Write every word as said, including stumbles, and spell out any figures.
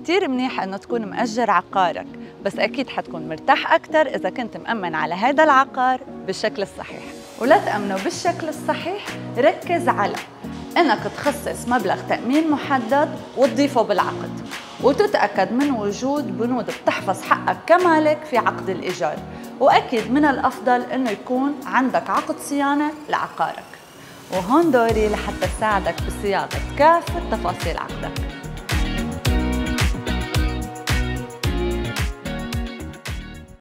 كتير منيح إنه تكون مأجر عقارك، بس أكيد حتكون مرتاح أكتر إذا كنت مأمن على هذا العقار بالشكل الصحيح. ولا تأمنه بالشكل الصحيح، ركز على إنك تخصص مبلغ تأمين محدد وتضيفه بالعقد، وتتأكد من وجود بنود بتحفظ حقك كمالك في عقد الإيجار. وأكيد من الأفضل إنه يكون عندك عقد صيانة لعقارك. وهون دوري لحتى ساعدك بصياغة كافة تفاصيل عقدك.